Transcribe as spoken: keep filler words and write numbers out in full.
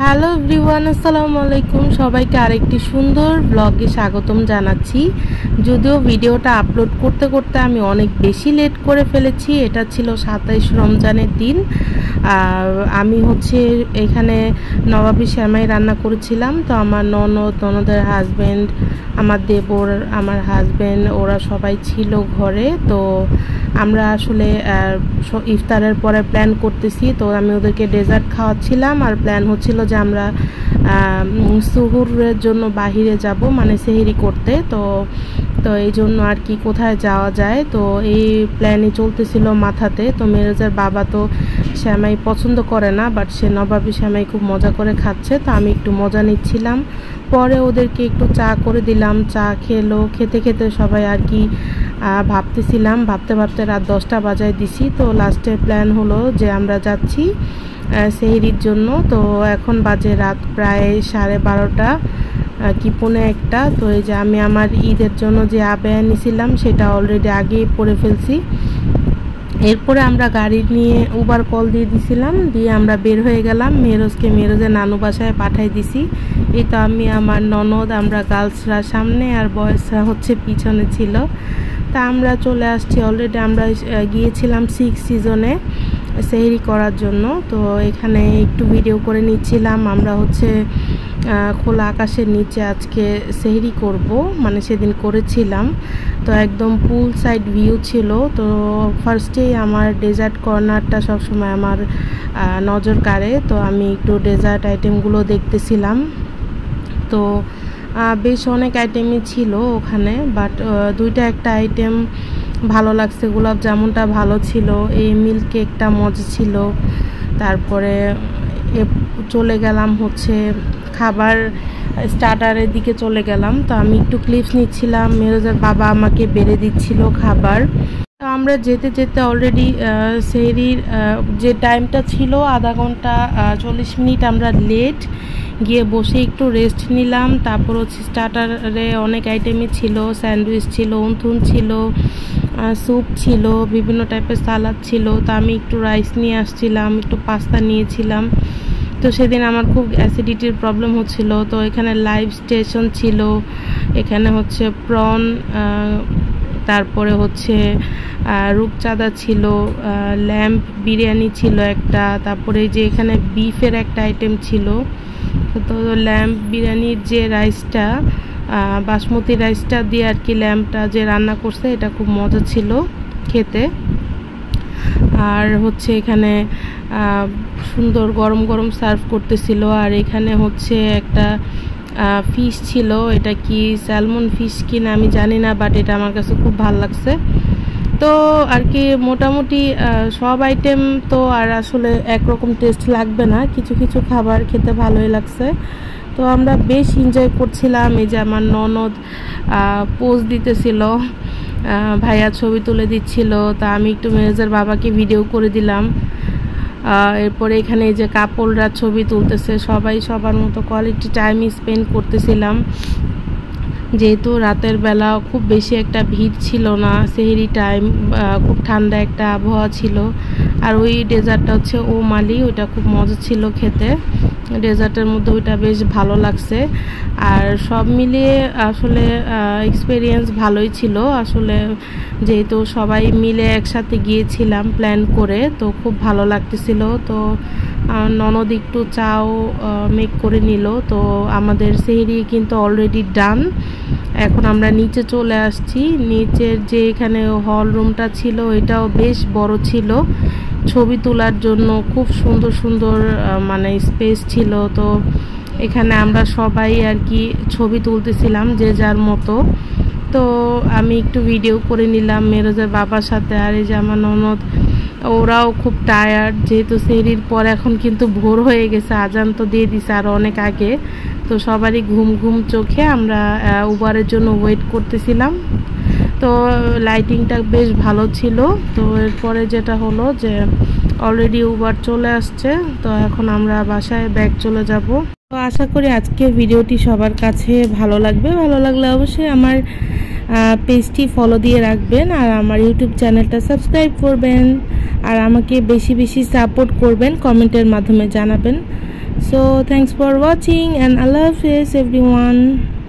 Hello everyone, আসসালামু আলাইকুম। সবাইকে আরেকটি সুন্দর ব্লগে স্বাগতম জানাচ্ছি। যদিও ভিডিওটা আপলোড করতে করতে আমি অনেক বেশি লেট করে ফেলেছি। এটা ছিল সাতাইশ রমজানের দিন। আমি হচ্ছে এখানে নবাবী সেমাই রান্না করেছিলাম। তো আমার ননদ, ননদের হাজব্যান্ড, আমার দেবর, আমার হাজব্যান্ড, ওরা সবাই ছিল ঘরে। তো আমরা আসলে ইফতারের পরে প্ল্যান করতেছি। তো আমি ওদেরকে ডেজার্ট খাওয়াচ্ছিলাম, আর প্ল্যান হচ্ছিল যে আমরা সুহুরের জন্য বাহিরে যাব, মানে সেহরি করতে। তো তো এই জন্য আর কি কোথায় যাওয়া যায়, তো এই প্ল্যানই চলতেছিল মাথাতে। তো মেরাজের বাবা তো সেমাই পছন্দ করে না, বাট সে নবাবী সেমাই খুব মজা করে খাচ্ছে। তো আমি একটু মজা নিচ্ছিলাম। পরে ওদেরকে একটু চা করে দিলাম, চা খেলো। খেতে খেতে সবাই আর কি ভাবতেছিলাম, ভাবতে ভাবতে রাত দশটা বাজায় দিছি। তো লাস্টে প্ল্যান হলো যে আমরা যাচ্ছি সেহরির জন্য। তো এখন বাজে রাত প্রায় সাড়ে বারোটা কি পৌনে একটা। তো এই যে আমি আমার ঈদের জন্য যে আবেয়া নিয়েছিলাম সেটা অলরেডি আগেই পরে ফেলছি। এরপরে আমরা গাড়ি নিয়ে উবার কল দিয়ে দিছিলাম, দিয়ে আমরা বের হয়ে গেলাম। মেরোজকে মেরোজের নানু বাসায় পাঠাই দিছি। এই তো আমি, আমার ননদ, আমরা গার্লসরা সামনে আর বয়েজরা হচ্ছে পিছনে ছিল। তা আমরা চলে আসছি। অলরেডি আমরা গিয়েছিলাম সিক্স সিজনে সেহরি করার জন্য। তো এখানে একটু ভিডিও করে নিচ্ছিলাম। আমরা হচ্ছে খোলা আকাশের নিচে আজকে সেহরি করব, মানে সেদিন করেছিলাম। তো একদম পুল সাইড ভিউ ছিল। তো ফার্স্টেই আমার ডেজার্ট কর্নারটা সবসময় আমার নজর কাড়ে। তো আমি একটু ডেজার্ট আইটেমগুলো দেখতেছিলাম। তো বেশ অনেক আইটেমই ছিল ওখানে, বাট দুইটা একটা আইটেম ভালো লাগছে। গোলাপ জামুনটা ভালো ছিল, এই মিল্ক কেকটা মজা ছিল। তারপরে চলে গেলাম হচ্ছে খাবার স্টার্টারের দিকে চলে গেলাম। তো আমি একটু ক্লিপস নিচ্ছিলাম, মেরোজের বাবা আমাকে বেড়ে দিচ্ছিল খাবার। তো আমরা যেতে যেতে অলরেডি সেহরির যে টাইমটা ছিল আধা ঘন্টা চল্লিশ মিনিট আমরা লেট গিয়ে বসে একটু রেস্ট নিলাম। তারপর হচ্ছে স্টার্টারে অনেক আইটেমই ছিল, স্যান্ডউইচ ছিল, উনথুন ছিল, স্যুপ ছিল, বিভিন্ন টাইপের সালাদ ছিল। তো আমি একটু রাইস নিয়ে আসছিলাম, একটু পাস্তা নিয়েছিলাম। তো সেদিন আমার খুব অ্যাসিডিটির প্রবলেম হচ্ছিল। তো এখানে লাইভ স্টেশন ছিল, এখানে হচ্ছে প্রন, তারপরে হচ্ছে রূপচাঁদা ছিল, ল্যাম্প বিরিয়ানি ছিল একটা, তারপরে যে এখানে বিফের একটা আইটেম ছিল। তো ল্যাম্প বিরিয়ানির যে রাইসটা, বাসমতি রাইসটা দিয়ে আর কি ল্যাম্পটা যে রান্না করছে, এটা খুব মজা ছিল খেতে। আর হচ্ছে এখানে সুন্দর গরম গরম সার্ভ করতেছিল। আর এখানে হচ্ছে একটা ফিশ ছিল, এটা কি স্যালমন ফিশ কিনা আমি জানি না, বাট এটা আমার কাছে খুব ভালো লাগছে। তো আর কি মোটামুটি সব আইটেম তো আর আসলে একরকম টেস্ট লাগবে না, কিছু কিছু খাবার খেতে ভালোই লাগছে। তো আমরা বেশ এনজয় করছিলাম। এই যে আমার ননদ পোজ দিতেছিল, ভাইয়া ছবি তুলে দিচ্ছিল। তা আমি একটু মেরেজের বাবাকে ভিডিও করে দিলাম। এরপরে এখানে এই যে কাপড়রা ছবি তুলতেছে, সবাই সবার মতো কোয়ালিটি টাইম স্পেন্ড করতেছিলাম। যেহেতু রাতের বেলা খুব বেশি একটা ভিড় ছিল না, সেহরি টাইম, খুব ঠান্ডা একটা আবহাওয়া ছিল। আর ওই ডেজার্টটা হচ্ছে ও মালি, ওইটা খুব মজা ছিল খেতে। ডেজার্টের মধ্যে ওইটা বেশ ভালো লাগছে। আর সব মিলিয়ে আসলে এক্সপিরিয়েন্স ভালোই ছিল আসলে, যেহেতু সবাই মিলে একসাথে গিয়েছিলাম প্ল্যান করে। তো খুব ভালো লাগতেছিল। তো ননদ একটু চাও মেক করে নিল। তো আমাদের সেহরি কিন্তু অলরেডি ডান। এখন আমরা নিচে চলে আসছি। নিচের যে এখানে হল রুমটা ছিল, এটাও বেশ বড় ছিল, ছবি তোলার জন্য খুব সুন্দর সুন্দর মানে স্পেস ছিল। তো এখানে আমরা সবাই আর কি ছবি তুলতেছিলাম যে যার মতো। তো আমি একটু ভিডিও করে নিলাম মেরোজের বাবার সাথে। আর এই যে আমার ননদ, ওরাও খুব টায়ার্ড, যেহেতু সেহরির পর এখন কিন্তু ভোর হয়ে গেছে, আজান তো দিয়ে দিছে আরও অনেক আগে। তো সবারই ঘুম ঘুম চোখে আমরা উবারের জন্য ওয়েট করতেছিলাম। তো লাইটিংটা বেশ ভালো ছিল। তো এরপরে যেটা হলো যে অলরেডি উবার চলে আসছে। তো এখন আমরা বাসায় ব্যাক চলে যাব। তো আশা করি আজকের ভিডিওটি সবার কাছে ভালো লাগবে। ভালো লাগলে অবশ্যই আমার পেজটি ফলো দিয়ে রাখবেন, আর আমার ইউটিউব চ্যানেলটা সাবস্ক্রাইব করবেন, আর আমাকে বেশি বেশি সাপোর্ট করবেন, কমেন্টের মাধ্যমে জানাবেন। So thanks for watching and Allah Hafiz everyone.